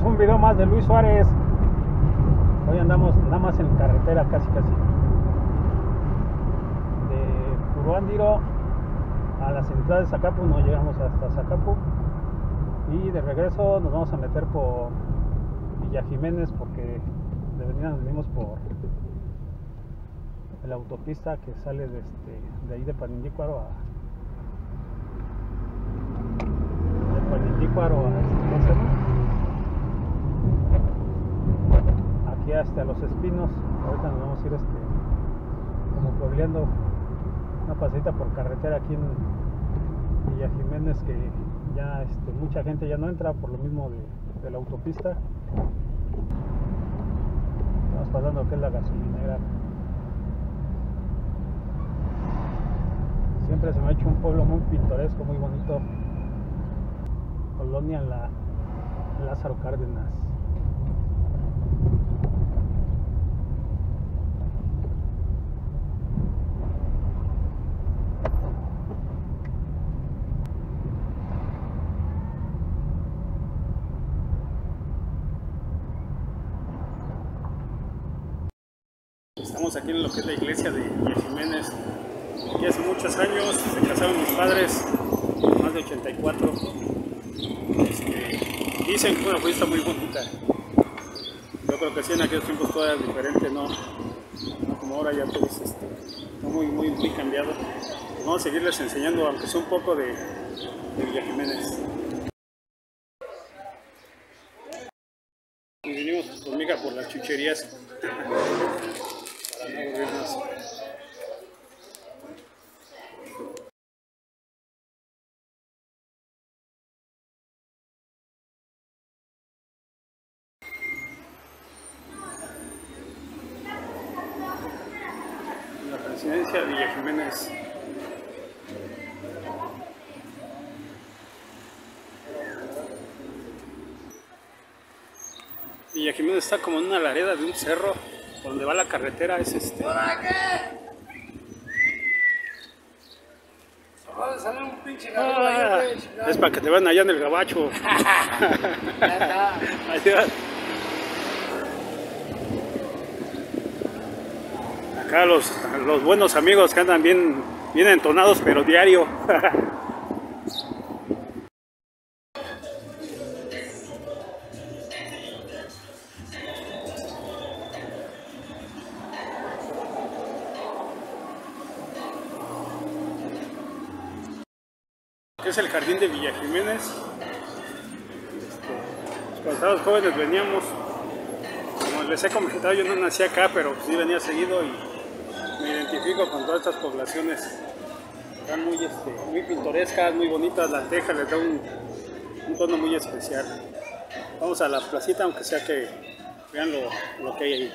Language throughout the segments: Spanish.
bienvenidos a un video más de Luis Suárez. Hoy andamos nada más en carretera, casi de Puruándiro a las entradas de Zacapu. No llegamos hasta Zacapu y de regreso nos vamos a meter por Villa Jiménez, porque de venida nos venimos por la autopista que sale de ahí de Panindícuaro a aquí hasta Los Espinos. Ahorita nos vamos a ir como puebleando una pasadita por carretera aquí en Villa Jiménez, que ya mucha gente ya no entra por lo mismo de la autopista. Vamos pasando que es la gasolinera. Siempre se me ha hecho un pueblo muy pintoresco, muy bonito. Colonia Lázaro Cárdenas. Estamos aquí en lo que es la iglesia de Villa Jiménez. Aquí hace muchos años se casaron mis padres, más de 84. Dicen que fue una fiesta muy bonita. Yo creo que sí, en aquellos tiempos todo era diferente, no como ahora, ya todo está muy cambiado. Vamos a seguirles enseñando, aunque sea un poco de Villa Jiménez. Y venimos con mi hija por las chucherías para no aburrirnos. La presidencia de Villa Jiménez. Villa Jiménez está como en una ladera de un cerro donde va la carretera. Es es para que te vean allá en el gabacho. Acá los buenos amigos que andan bien entonados, pero diario. ¿Qué es el jardín de Villa Jiménez? Cuando estábamos jóvenes veníamos, como les he comentado, yo no nací acá, pero sí venía seguido y me identifico con todas estas poblaciones. Están muy pintorescas, muy bonitas. La teja les da un tono muy especial. Vamos a la placita, aunque sea que vean lo que hay ahí.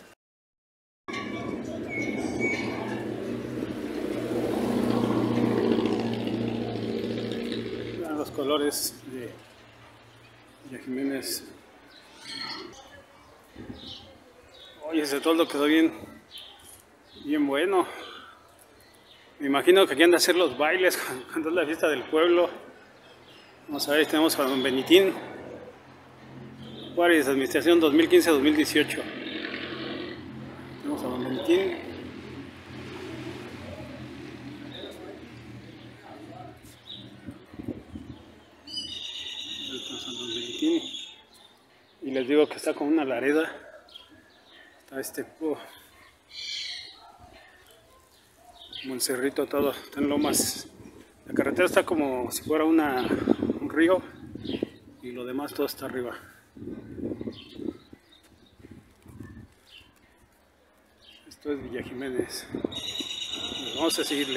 Vean los colores de Villa Jiménez. Oye, ese toldo quedó bien bueno. Me imagino que aquí han de hacer los bailes cuando es la fiesta del pueblo. Vamos a ver, tenemos a don Benitín Juárez, administración 2015-2018. Tenemos a don Benitín. Y les digo que está con una lareda. Está como el cerrito todo, está en lomas. La carretera está como si fuera un río y lo demás todo está arriba. Esto es Villa Jiménez. Vamos a seguirle.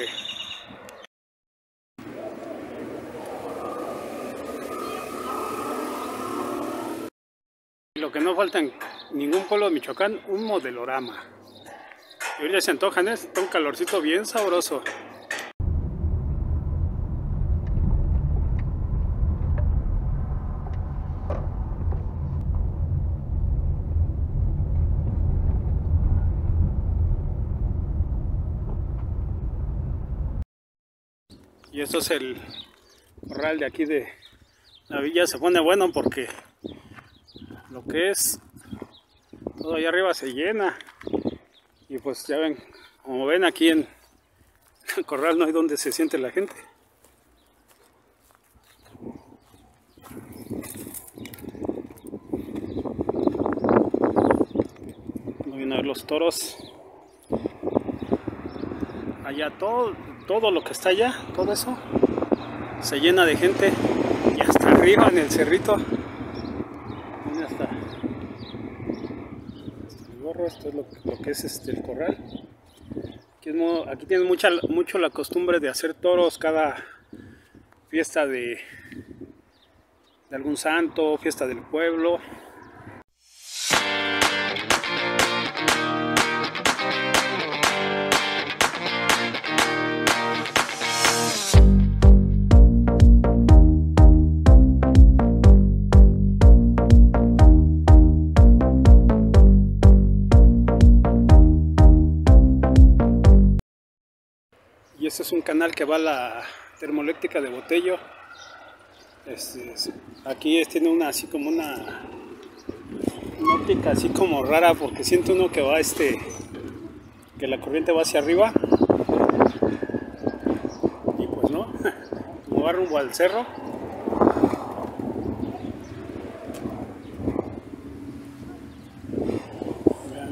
Lo que no falta en ningún pueblo de Michoacán, un modelorama. Y ahorita se antojan, está un calorcito bien sabroso. Y esto es el corral de aquí de la villa. Se pone bueno porque lo que es todo allá arriba se llena. Y pues ya ven, como ven aquí en el corral no hay donde se siente la gente. Cuando vienen a ver los toros, allá todo lo que está allá, todo eso se llena de gente. Y hasta arriba en el cerrito, hasta el gorro. Esto es lo que es el corral. Aquí tienen mucho la costumbre de hacer toros cada fiesta de algún santo, fiesta del pueblo. Y este es un canal que va a la termoeléctrica de Botello. Aquí tiene así como una óptica así como rara, porque siente uno que va que la corriente va hacia arriba, y pues no, como va rumbo al cerro. Vean,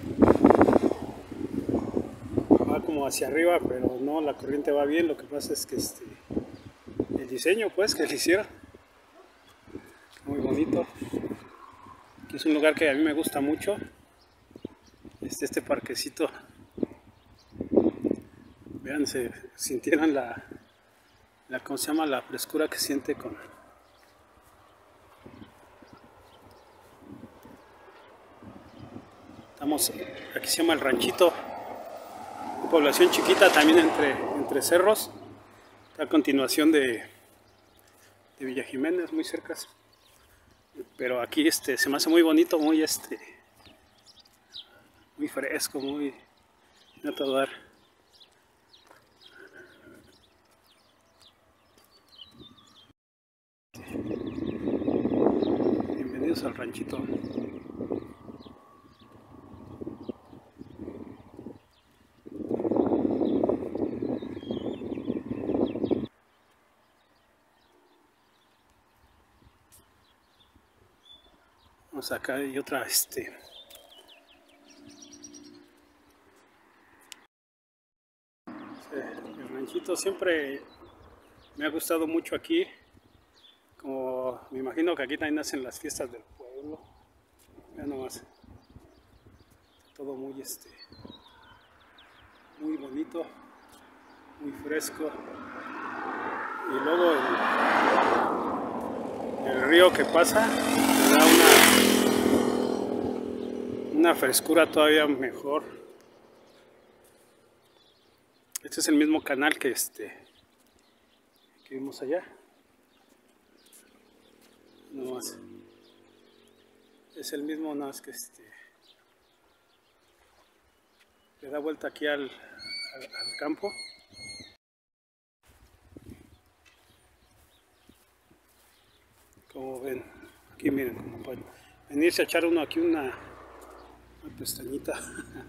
va como hacia arriba, pero no, la corriente va bien. Lo que pasa es que el diseño pues que le hicieron muy bonito. Aquí es un lugar que a mí me gusta mucho, este parquecito. Vean, se sintieran ¿cómo se llama? La frescura que siente aquí se llama El Ranchito, una población chiquita también entre cerros, a continuación de Villa Jiménez, muy cerca. Pero aquí se me hace muy bonito, muy muy fresco, muy a todo dar. Bienvenidos al ranchito. Vamos acá, hay otra el ranchito siempre me ha gustado mucho aquí. Como me imagino que aquí también hacen las fiestas del pueblo. Vean nomás, todo muy muy bonito, muy fresco. Y luego el río que pasa le da una frescura todavía mejor. Este es el mismo canal que vimos allá. No más. Es el mismo, nada más que le da vuelta aquí al campo. Como ven, aquí miren, como pueden venirse a echar uno aquí una pestañita.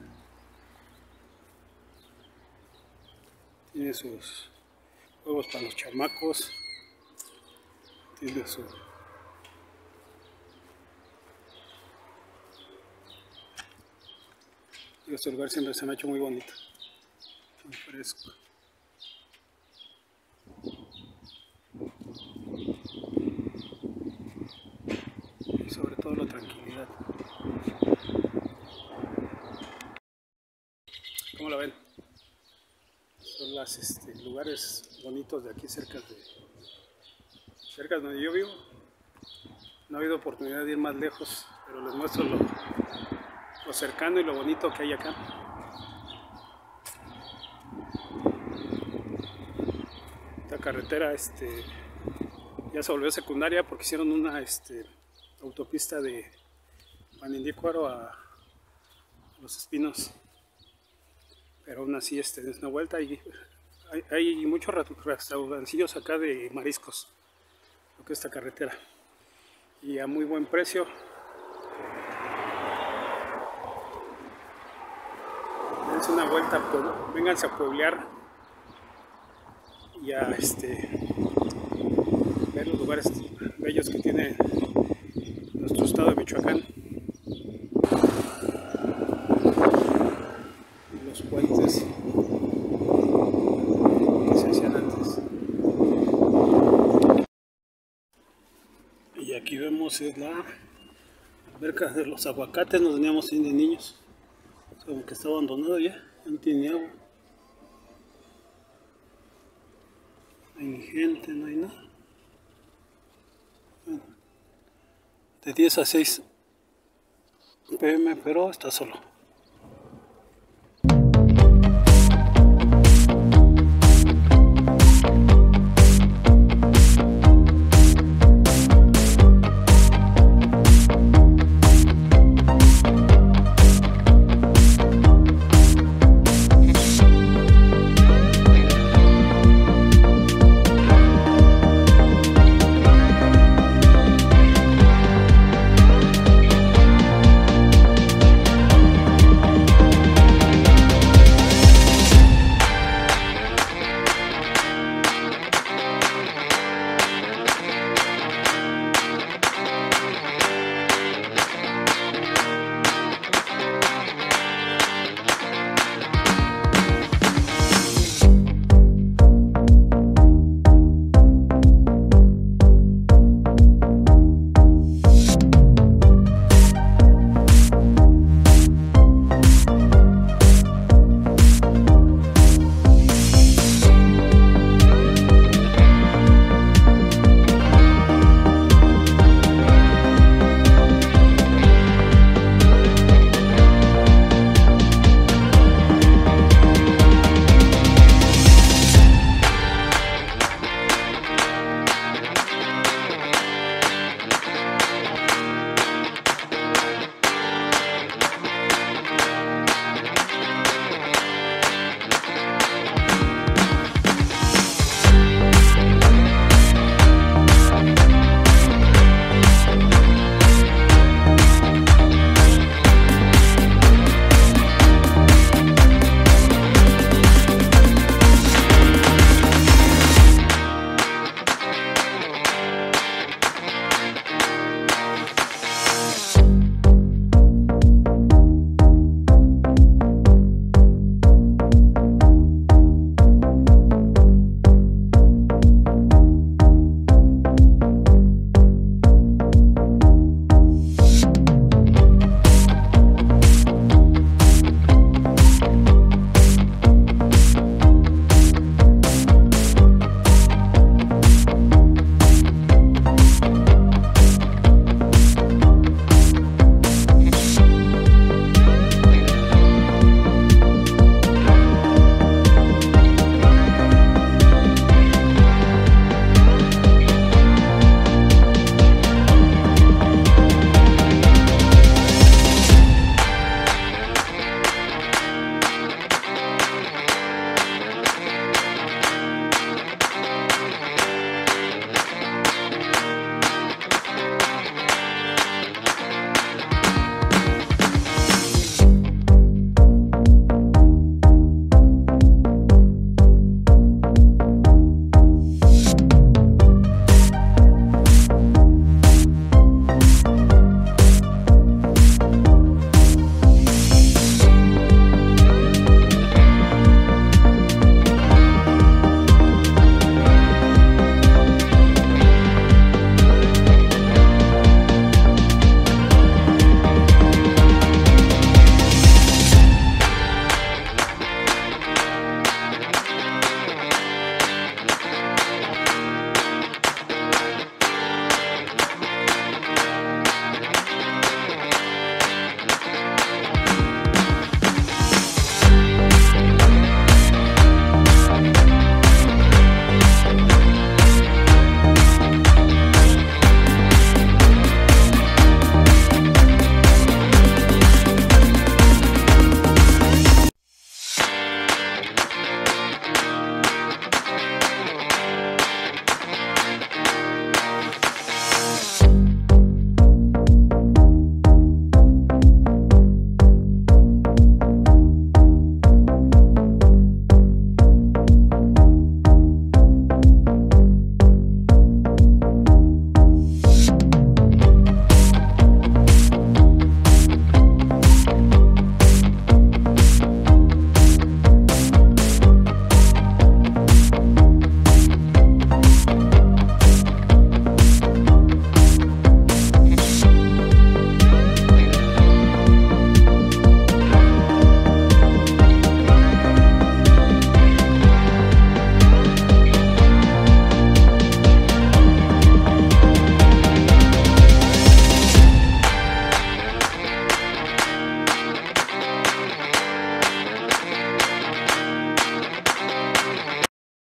Tiene sus juegos para los chamacos. Tiene este lugar siempre se me ha hecho muy bonito, muy fresco. Y sobre todo la tranquilidad. ¿Cómo la ven? Son los lugares bonitos de aquí cerca de donde yo vivo. No ha habido oportunidad de ir más lejos, pero les muestro lo cercano y lo bonito que hay acá. Esta carretera ya se volvió secundaria porque hicieron una autopista de Panindícuaro a Los Espinos, pero aún así es una vuelta y hay muchos restaurancillos acá de mariscos, lo que es esta carretera, y a muy buen precio. dense una vuelta, vénganse a pueblear y a ver los lugares bellos que tiene nuestro estado de Michoacán. Los puentes que se hacían antes. Y aquí vemos la alberca de los aguacates, nos veníamos de niños. Como que está abandonado ya no tiene agua. No hay ni gente, no hay nada. Bueno, de 10 a 6 p.m. pero está solo.